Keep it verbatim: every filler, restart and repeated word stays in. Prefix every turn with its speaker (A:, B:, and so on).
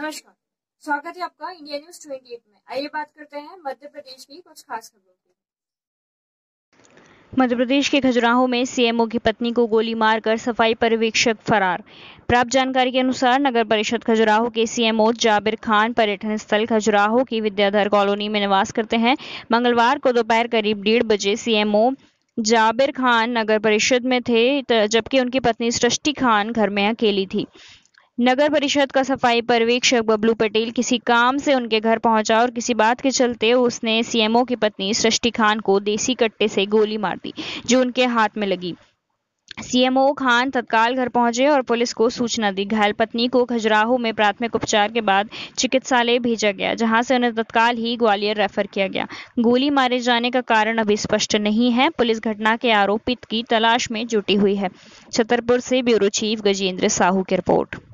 A: नमस्कार, स्वागत है आपका इंडिया न्यूज अट्ठाईस में। आइए बात करते हैं मध्य प्रदेश की कुछ खास खबरों की।
B: मध्य प्रदेश के खजुराहो में सीएमओ की पत्नी को गोली मारकर सफाई पर्यवेक्षक फरार। प्राप्त जानकारी के अनुसार नगर परिषद खजुराहो के सीएमओ जाबिर खान पर्यटन स्थल खजुराहो की विद्याधर कॉलोनी में निवास करते हैं। मंगलवार को दोपहर करीब डेढ़ बजे सीएमओ जाबिर खान नगर परिषद में थे, जबकि उनकी पत्नी सृष्टि खान घर में अकेली थी। नगर परिषद का सफाई पर्यवेक्षक बबलू पटेल किसी काम से उनके घर पहुंचा और किसी बात के चलते उसने सीएमओ की पत्नी सृष्टि खान को देसी कट्टे से गोली मार दी, जो उनके हाथ में लगी। सीएमओ खान तत्काल घर पहुंचे और पुलिस को सूचना दी। घायल पत्नी को खजुराहो में प्राथमिक उपचार के बाद चिकित्सालय भेजा गया, जहां से उन्हें तत्काल ही ग्वालियर रेफर किया गया। गोली मारे जाने का कारण अभी स्पष्ट नहीं है। पुलिस घटना के आरोपित की तलाश में जुटी हुई है। छतरपुर से ब्यूरो चीफ गजेंद्र साहू की रिपोर्ट।